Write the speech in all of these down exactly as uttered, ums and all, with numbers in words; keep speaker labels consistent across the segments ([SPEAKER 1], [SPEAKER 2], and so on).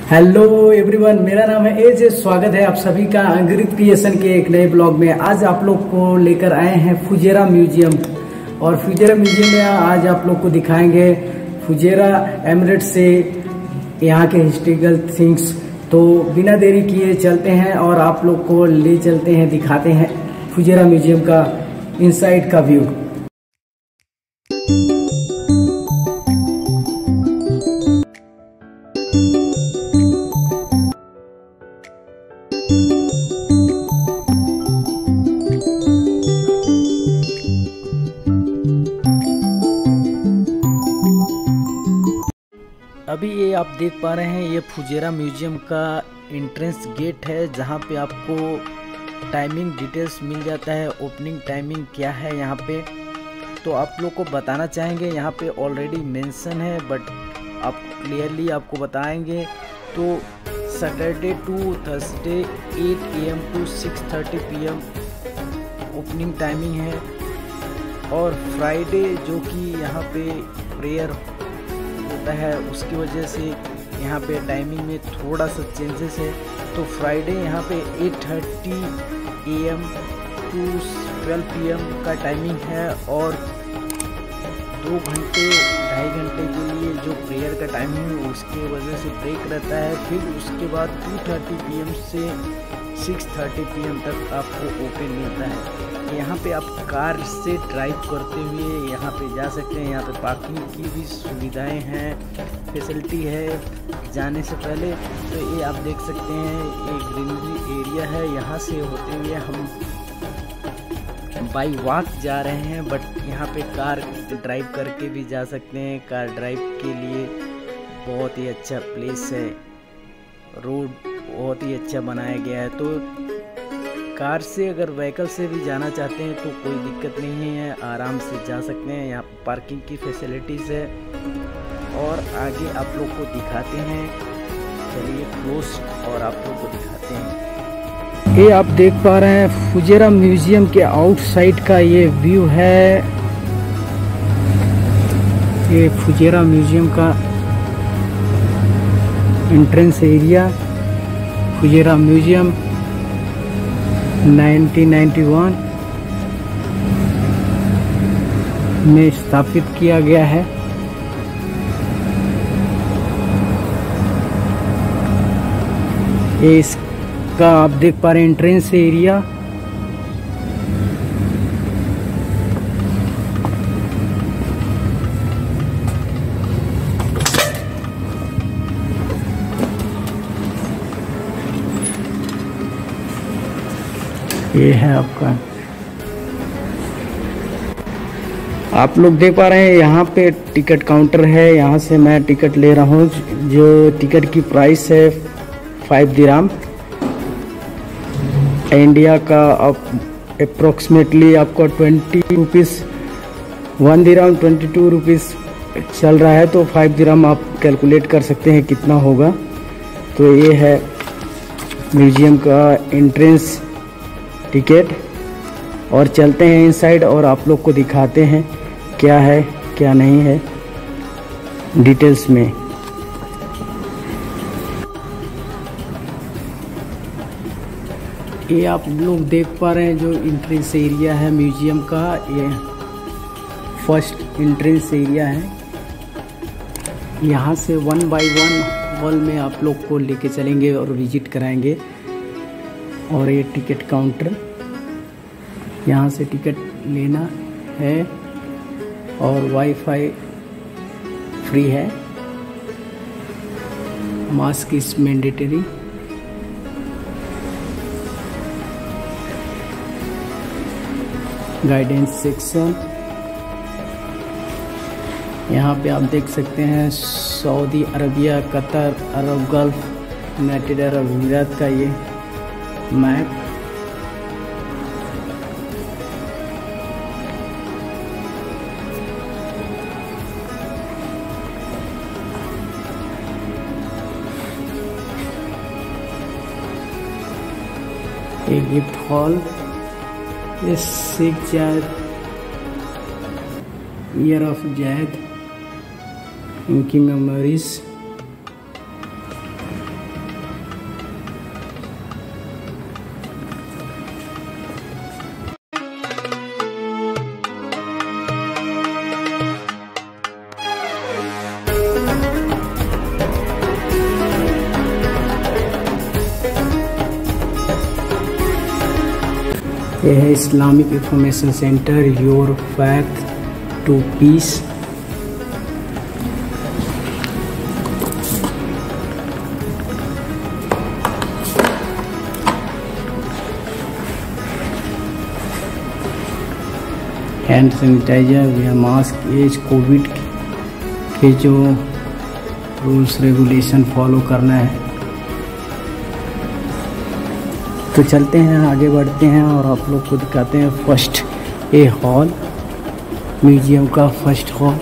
[SPEAKER 1] Hello everyone, मेरा नाम है एजे। स्वागत है आप सभी का अंग्रित क्रिएशन के एक नए ब्लॉग में। आज आप लोग को लेकर आए हैं फुजेरा म्यूजियम। और फुजेरा म्यूजियम में आज आप लोग को दिखाएंगे फुजेरा एमिरेट से यहाँ के हिस्टोरिकल थिंग्स। तो बिना देरी किए चलते हैं और आप लोग को ले चलते हैं, दिखाते हैं फुजेरा म्यूजियम का इनसाइड का व्यू। अभी ये आप देख पा रहे हैं, ये फुजेरा म्यूजियम का एंट्रेंस गेट है, जहाँ पे आपको टाइमिंग डिटेल्स मिल जाता है। ओपनिंग टाइमिंग क्या है यहाँ पे, तो आप लोग को बताना चाहेंगे। यहाँ पे ऑलरेडी मेंशन है, बट आप क्लियरली आपको बताएंगे। तो Saturday to Thursday eight A M to six thirty P M opening timing है। और फ्राइडे जो कि यहाँ पे प्रेयर है, उसकी वजह से यहाँ पे टाइमिंग में थोड़ा सा चेंजेस है। तो फ्राइडे यहाँ पे eight thirty A M to twelve P M का टाइमिंग है। और दो घंटे ढाई घंटे के लिए जो प्रेयर का टाइमिंग है उसके वजह से ब्रेक रहता है। फिर उसके बाद टू थर्टी पी एम से सिक्स थर्टी पी एम तक आपको ओपन मिलता है। यहाँ पे आप कार से ड्राइव करते हुए यहाँ पे जा सकते हैं। यहाँ पे पार्किंग की भी सुविधाएं हैं, फैसिलिटी है जाने से पहले। तो ये आप देख सकते हैं, ये ग्रीनरी एरिया है। यहाँ से होते हुए हम बाई वॉक जा रहे हैं, बट यहाँ पे कार ड्राइव करके भी जा सकते हैं। कार ड्राइव के लिए बहुत ही अच्छा प्लेस है, रोड बहुत ही अच्छा बनाया गया है। तो कार से अगर व्हीकल से भी जाना चाहते हैं तो कोई दिक्कत नहीं है, आराम से जा सकते हैं। यहाँ पार्किंग की फैसिलिटीज़ है। और आगे आप लोग को दिखाते हैं, चलिए क्लोज और आप लोग को दिखाते हैं। ये आप देख पा रहे हैं फुजेरा म्यूजियम के आउटसाइड का ये व्यू है। ये फुजेरा म्यूजियम का entrance area. Fujairah museum nineteen ninety one में स्थापित किया गया है। ये इसका आप देख पा रहे हैं एंट्रेंस एरिया। ये है आपका, आप लोग देख पा रहे हैं यहाँ पे टिकट काउंटर है। यहाँ से मैं टिकट ले रहा हूँ, जो टिकट की प्राइस है फाइव दिराम इंडिया का। आप अप्रोक्सीमेटली आपको twenty rupees one dirham twenty two rupees चल रहा है। तो फाइव दिराम आप कैलकुलेट कर सकते हैं कितना होगा। तो ये है म्यूजियम का एंट्रेंस टिकट। और चलते हैं इनसाइड और आप लोग को दिखाते हैं क्या है क्या नहीं है डिटेल्स में। ये आप लोग देख पा रहे हैं जो एंट्रेंस एरिया है म्यूजियम का, ये फर्स्ट एंट्रेंस एरिया है। यहाँ से वन बाय वन हॉल में आप लोग को लेके चलेंगे और विजिट कराएंगे। और ये टिकट काउंटर, यहाँ से टिकट लेना है और वाईफाई फ्री है। Mask is mandatory. Guidance section, यहाँ पे आप देख सकते हैं Saudi Arabia, Qatar, Arab Gulf, United Arab Emirates का ये मैप। ये गिफ्ट हॉल, ये शेख जायद ईयर ऑफ जायद, इनकी मेमोरीज। ये है Islamic information centre, your path to peace. Hand sanitiser, वे मास्क, एज कोविड के जो रूल्स रेगुलेशन फॉलो करना है। तो चलते हैं, आगे बढ़ते हैं और आप लोग को दिखाते हैं फर्स्ट ए हॉल, म्यूजियम का फर्स्ट हॉल।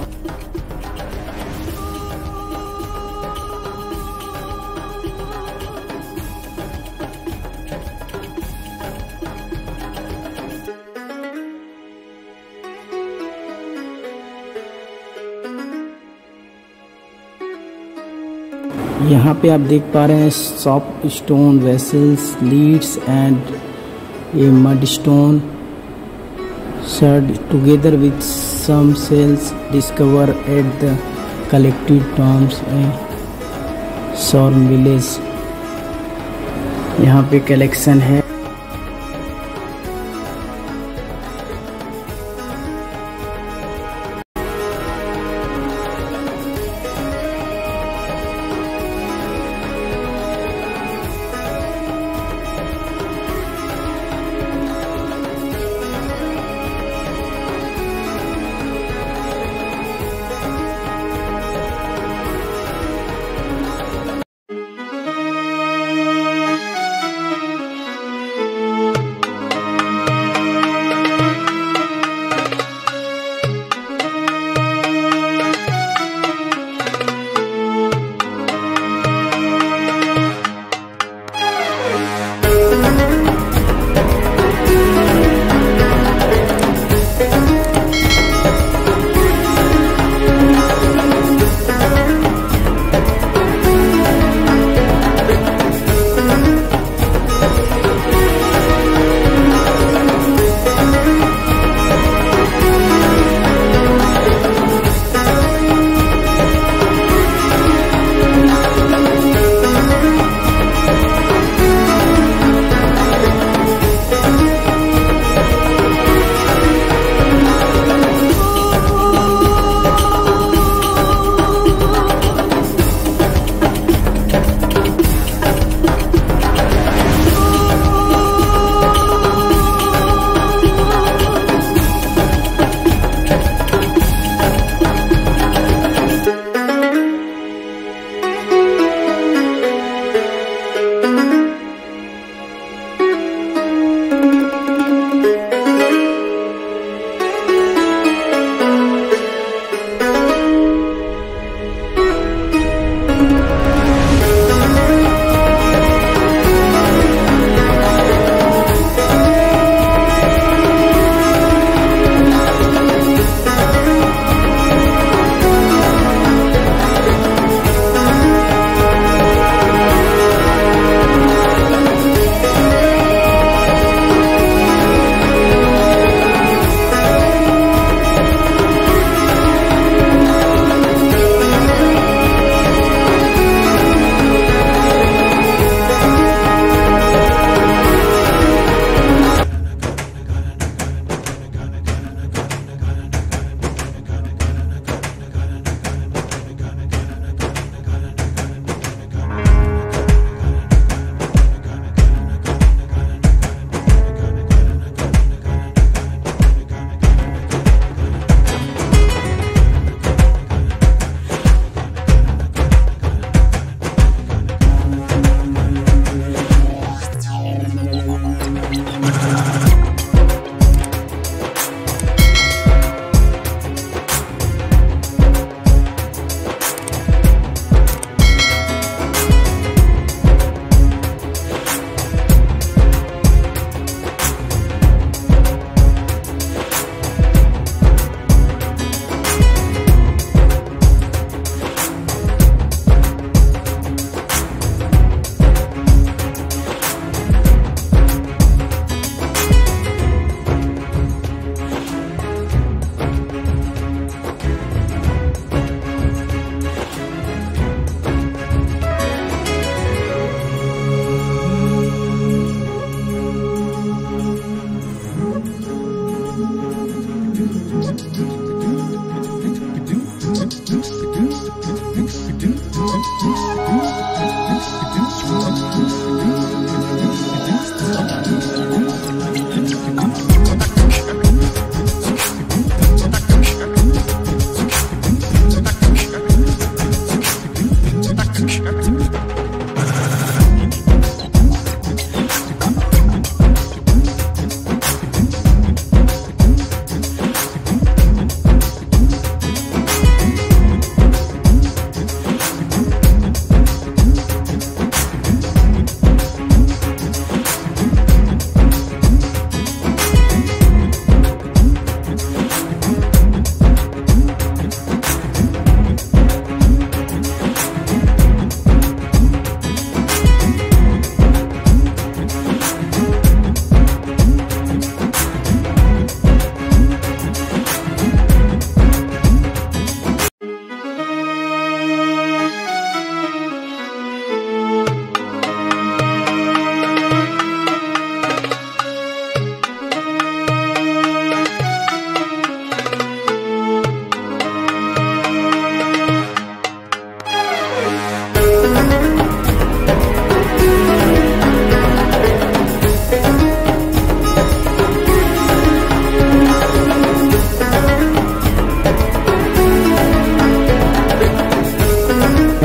[SPEAKER 1] यहाँ पे आप देख पा रहे हैं soft stone vessels, lids and ये mud stone sherds together with some shells discover at the collective tombs and सॉर्म विलेज। यहाँ पे कलेक्शन है।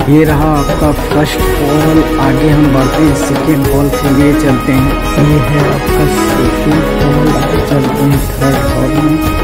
[SPEAKER 1] ये रहा आपका फर्स्ट हॉल। आगे हम बढ़ते हैं सेकेंड हॉल के लिए चलते हैं। ये है आपका सेकेंड हॉल। आगे चलते हैं थर्ड हॉल में।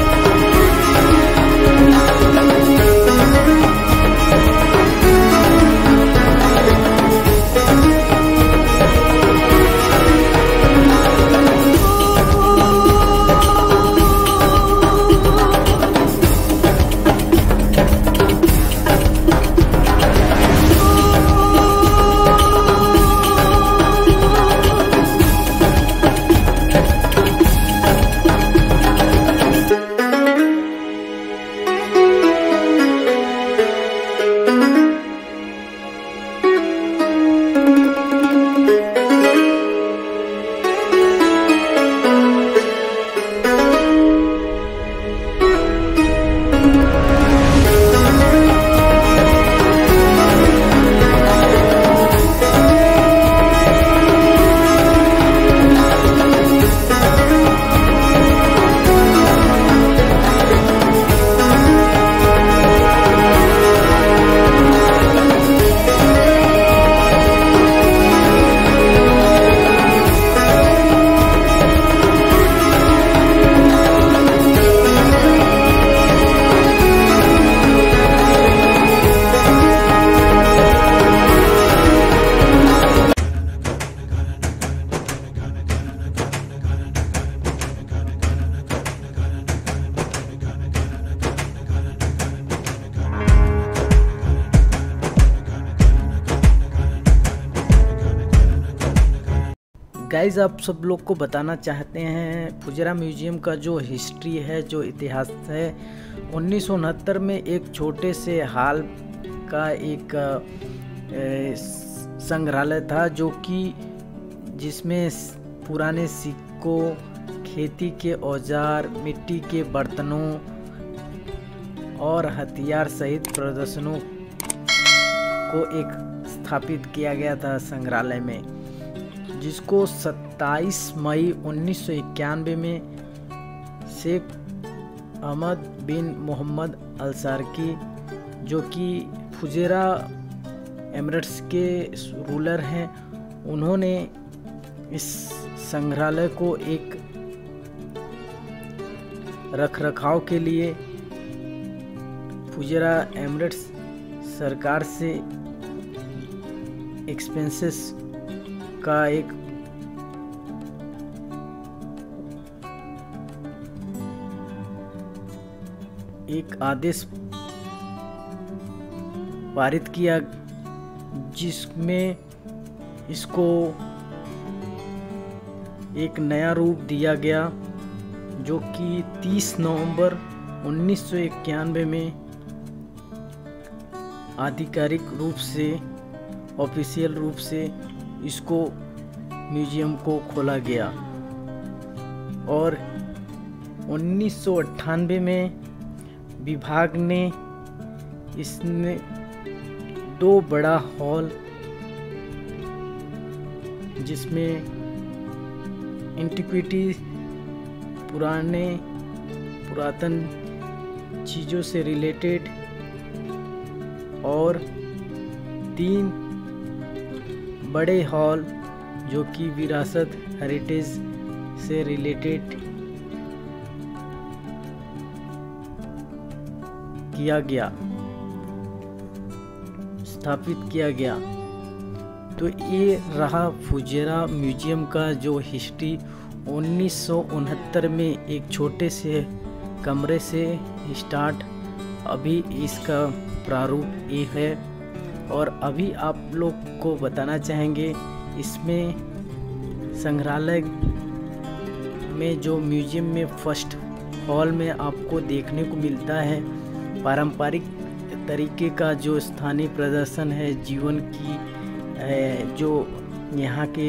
[SPEAKER 1] गाइज आप सब लोग को बताना चाहते हैं फुजेरा म्यूजियम का जो हिस्ट्री है, जो इतिहास है। उन्नीस सौ उनहत्तर में एक छोटे से हाल का एक संग्रहालय था, जो कि जिसमें पुराने सिक्कों, खेती के औजार, मिट्टी के बर्तनों और हथियार सहित प्रदर्शनों को एक स्थापित किया गया था संग्रहालय में, जिसको सत्ताईस मई उन्नीस सौ इक्यानवे में शेख अहमद बिन मोहम्मद अलसारकी, जो कि फुजेरा एमिरेट्स के रूलर हैं, उन्होंने इस संग्रहालय को एक रखरखाव के लिए फुजेरा एमिरेट्स सरकार से एक्सपेंसेस का एक एक आदेश पारित किया, जिसमें इसको एक नया रूप दिया गया, जो कि तीस नवंबर उन्नीस सौ इक्यानवे में आधिकारिक रूप से, ऑफिशियल रूप से इसको म्यूजियम को खोला गया। और उन्नीस सौ अट्ठानवे में विभाग ने इसने दो बड़ा हॉल, जिसमें एंटिक्विटी, पुराने पुरातन चीज़ों से रिलेटेड, और तीन बड़े हॉल जो कि विरासत, हेरिटेज से रिलेटेड किया गया, स्थापित किया गया। तो ये रहा फुजेरा म्यूजियम का जो हिस्ट्री उन्नीस सौ उनहत्तर में एक छोटे से कमरे से स्टार्ट, अभी इसका प्रारूप ये है। और अभी आप लोग को बताना चाहेंगे, इसमें संग्रहालय में जो म्यूजियम में फर्स्ट हॉल में आपको देखने को मिलता है पारंपरिक तरीके का जो स्थानीय प्रदर्शन है, जीवन की जो यहाँ के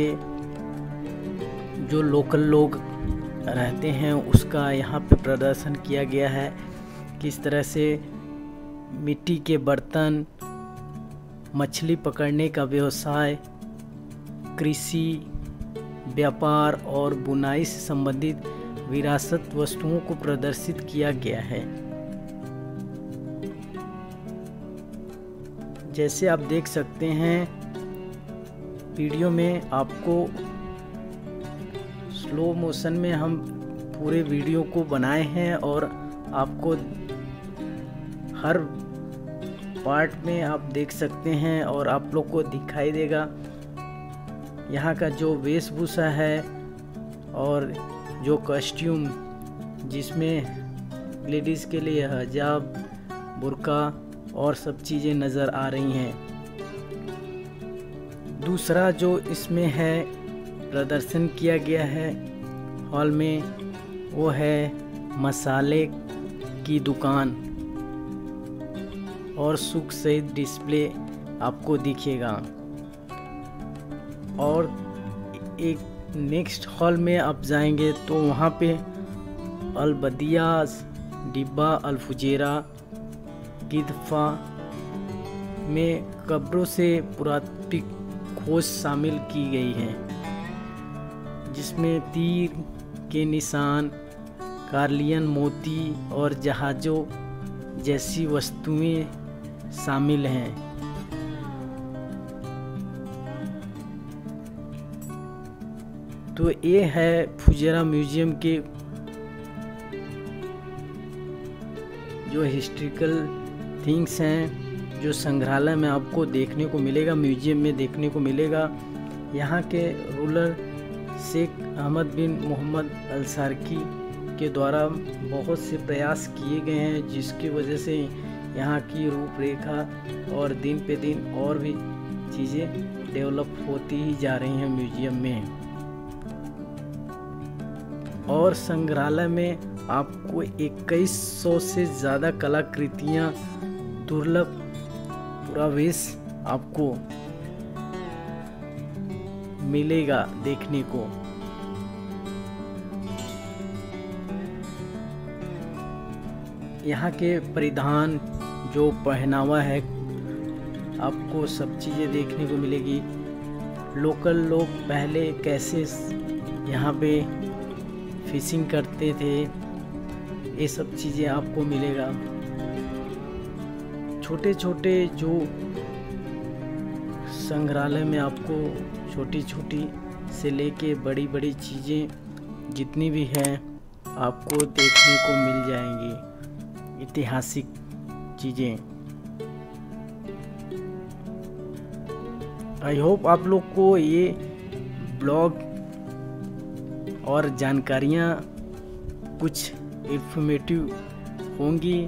[SPEAKER 1] जो लोकल लोग रहते हैं उसका यहाँ पे प्रदर्शन किया गया है। किस तरह से मिट्टी के बर्तन, मछली पकड़ने का व्यवसाय, कृषि, व्यापार और बुनाई से संबंधित विरासत वस्तुओं को प्रदर्शित किया गया है, जैसे आप देख सकते हैं वीडियो में, आपको स्लो मोशन में हम पूरे वीडियो को बनाए हैं और आपको हर पार्ट में आप देख सकते हैं और आप लोग को दिखाई देगा यहाँ का जो वेशभूषा है और जो कॉस्ट्यूम जिसमें लेडीज़ के लिए हिजाब, बुर्का और सब चीज़ें नज़र आ रही हैं। दूसरा जो इसमें है प्रदर्शन किया गया है हॉल में, वो है मसाले की दुकान और सुख सहित डिस्प्ले आपको दिखेगा। और एक नेक्स्ट हॉल में आप जाएंगे तो वहाँ पे अलबदिया, डिब्बा, अल फुजेरा, गिदफा में कब्रों से पुरातत्विक खोज शामिल की गई है, जिसमें तीर के निशान, कार्लियन मोती और जहाज़ों जैसी वस्तुएं शामिल हैं। तो ये है फुजेरा म्यूजियम के जो हिस्ट्रिकल थिंग्स हैं, जो संग्रहालय में आपको देखने को मिलेगा, म्यूजियम में देखने को मिलेगा। यहाँ के ruler Sheikh Ahmed bin Mohammed Al Sharqi के द्वारा बहुत से प्रयास किए गए हैं, जिसकी वजह से यहाँ की रूपरेखा और दिन पे दिन और भी चीज़ें डेवलप होती ही जा रही हैं म्यूजियम में। और संग्रहालय में आपको इक्कीस सौ से ज़्यादा कलाकृतियाँ, दुर्लभ पुरावेश आपको मिलेगा देखने को। यहाँ के परिधान, जो पहनावा है, आपको सब चीज़ें देखने को मिलेगी। लोकल लोग पहले कैसे यहाँ पे फिशिंग करते थे, ये सब चीज़ें आपको मिलेगा। छोटे छोटे जो संग्रहालय में आपको छोटी छोटी से लेके बड़ी बड़ी चीज़ें जितनी भी हैं आपको देखने को मिल जाएंगी, ऐतिहासिक चीज़ें। आई होप आप लोग को ये ब्लॉग और जानकारियाँ कुछ इंफॉर्मेटिव होंगी।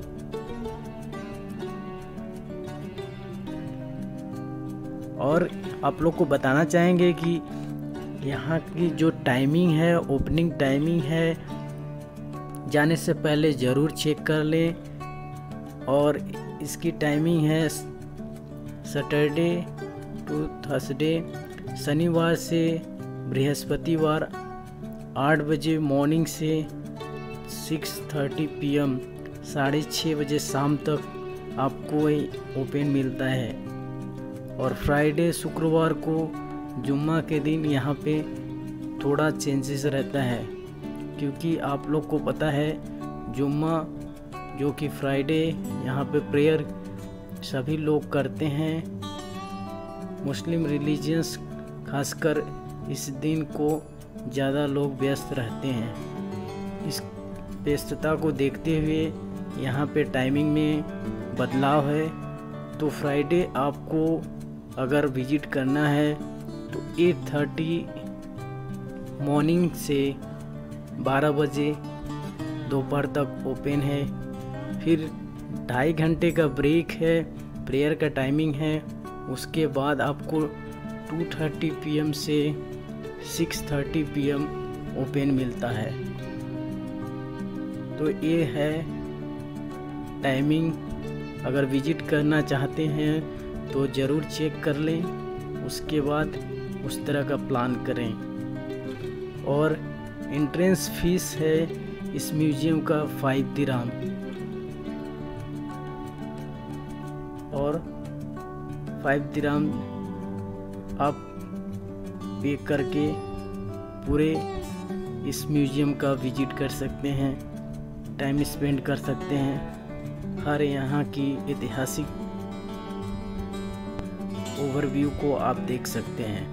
[SPEAKER 1] और आप लोग को बताना चाहेंगे कि यहाँ की जो टाइमिंग है, ओपनिंग टाइमिंग है, जाने से पहले ज़रूर चेक कर लें। और इसकी टाइमिंग है सैटरडे टू थर्सडे, शनिवार से बृहस्पतिवार आठ बजे मॉर्निंग से सिक्स थर्टी पी एम साढ़े छः बजे शाम तक आपको ओपन मिलता है। और फ्राइडे शुक्रवार को जुम्मा के दिन यहाँ पे थोड़ा चेंजेस रहता है, क्योंकि आप लोग को पता है जुम्मा जो कि फ्राइडे यहाँ पे प्रेयर सभी लोग करते हैं। मुस्लिम रिलीजियंस खासकर इस दिन को ज़्यादा लोग व्यस्त रहते हैं। इस व्यस्तता को देखते हुए यहाँ पे टाइमिंग में बदलाव है। तो फ्राइडे आपको अगर विजिट करना है तो एट थर्टी मॉर्निंग से बारह बजे दोपहर तक ओपन है। फिर ढाई घंटे का ब्रेक है, प्रेयर का टाइमिंग है। उसके बाद आपको टू थर्टी पी एम से six thirty P M open मिलता है। तो ये है टाइमिंग। अगर विजिट करना चाहते हैं तो ज़रूर चेक कर लें, उसके बाद उस तरह का प्लान करें। और एंट्रेंस फीस है इस म्यूजियम का फाइव दिरहम। और फाइव दिरहम आप पे करके पूरे इस म्यूजियम का विजिट कर सकते हैं, टाइम स्पेंड कर सकते हैं। हर यहाँ की ऐतिहासिक ओवरव्यू को आप देख सकते हैं।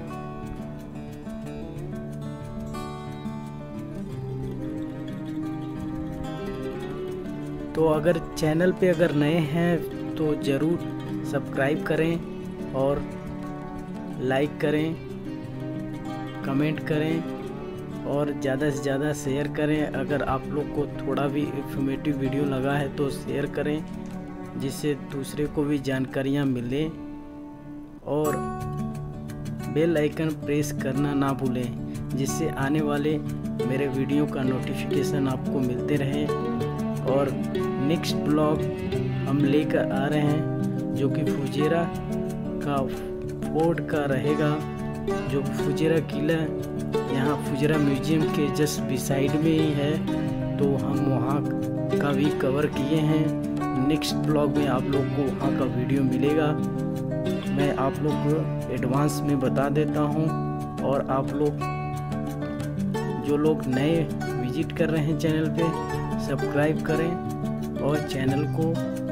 [SPEAKER 1] तो अगर चैनल पे अगर नए हैं तो ज़रूर सब्सक्राइब करें और लाइक करें, कमेंट करें और ज़्यादा से ज़्यादा शेयर करें। अगर आप लोग को थोड़ा भी इंफॉर्मेटिव वीडियो लगा है तो शेयर करें, जिससे दूसरे को भी जानकारियाँ मिले। और बेल आइकन प्रेस करना ना भूलें, जिससे आने वाले मेरे वीडियो का नोटिफिकेशन आपको मिलते रहे। और नेक्स्ट ब्लॉग हम लेकर आ रहे हैं जो कि फुजेरा का फोर्ट का रहेगा, जो फुजेरा किला यहाँ फुजेरा म्यूजियम के जस्ट बिसाइड में ही है। तो हम वहाँ का भी कवर किए हैं। नेक्स्ट ब्लॉग में आप लोग को वहाँ का वीडियो मिलेगा। मैं आप लोग को एडवांस में बता देता हूँ। और आप लोग जो लोग नए विजिट कर रहे हैं चैनल पे, सब्सक्राइब करें और चैनल को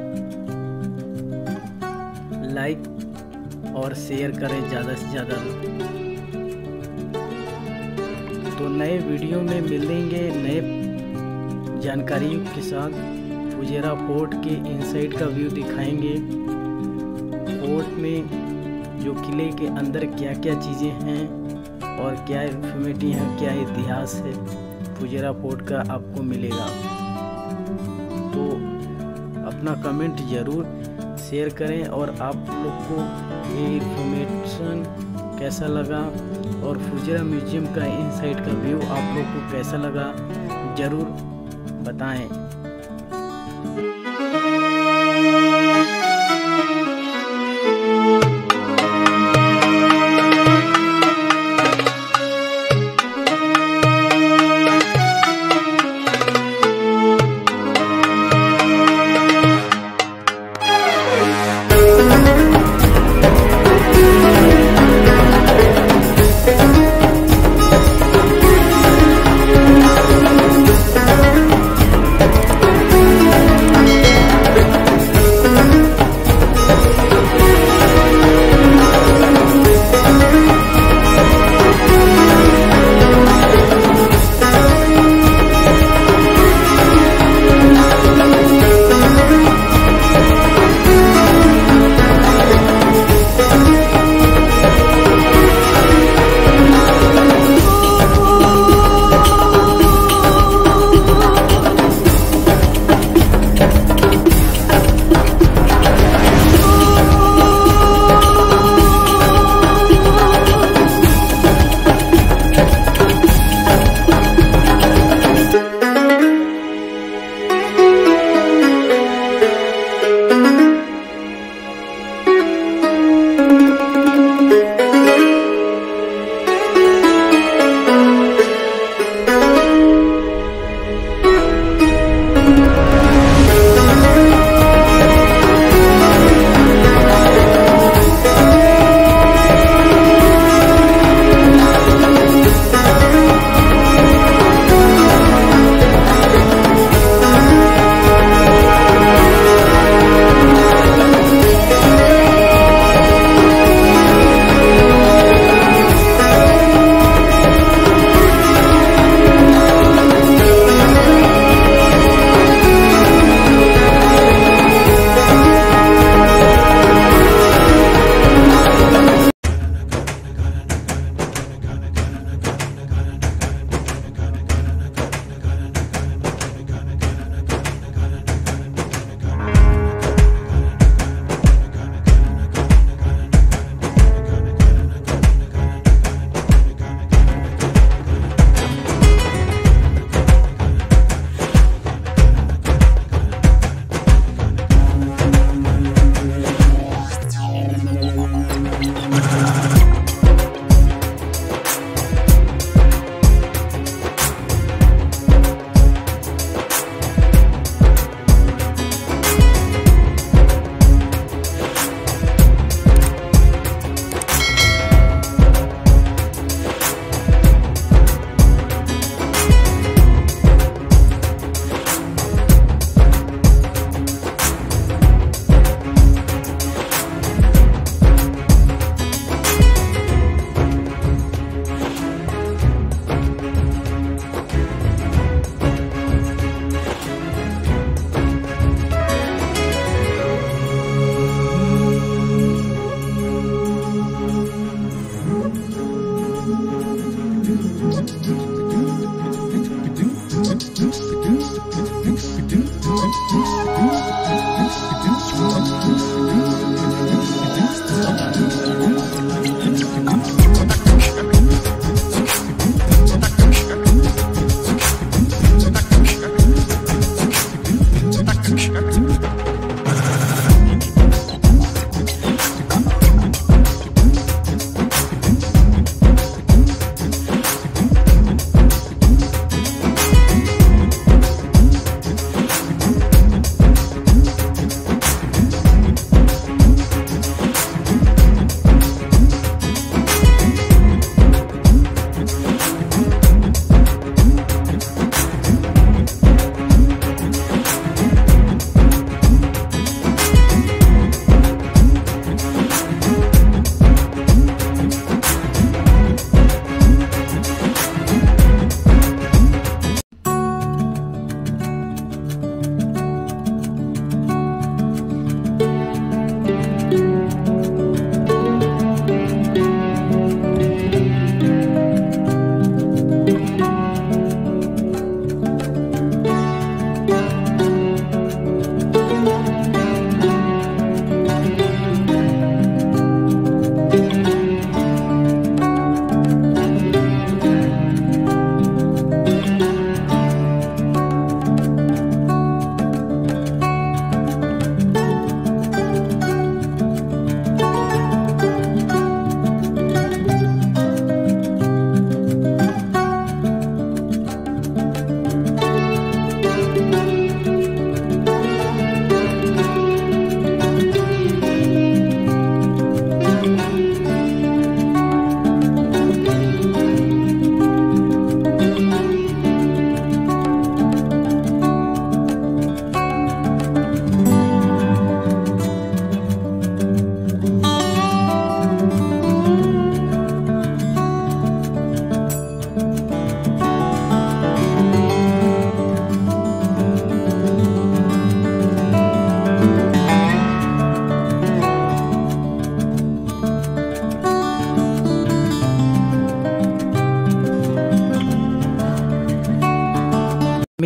[SPEAKER 1] लाइक और शेयर करें ज़्यादा से ज़्यादा। तो नए वीडियो में मिलेंगे नए जानकारियों के साथ। फुजेरा फोर्ट के इनसाइड का व्यू दिखाएंगे। फोर्ट में जो किले के अंदर क्या क्या चीज़ें हैं और क्या इन्फॉर्मेटिव है, क्या इतिहास है फुजेरा फोर्ट का आपको मिलेगा। तो अपना कमेंट ज़रूर शेयर करें और आप लोग को ये इन्फॉर्मेशन कैसा लगा और फुजेरा म्यूजियम का इनसाइड का व्यू आप लोग को कैसा लगा ज़रूर बताएं।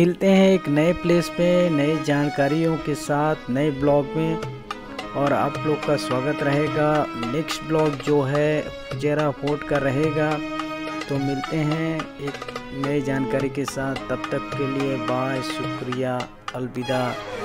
[SPEAKER 1] मिलते हैं एक नए प्लेस पे नई जानकारियों के साथ नए ब्लॉग में, और आप लोग का स्वागत रहेगा। नेक्स्ट ब्लॉग जो है फुजेरा फोर्ट का रहेगा। तो मिलते हैं एक नई जानकारी के साथ, तब तक के लिए बाय, शुक्रिया, अलविदा।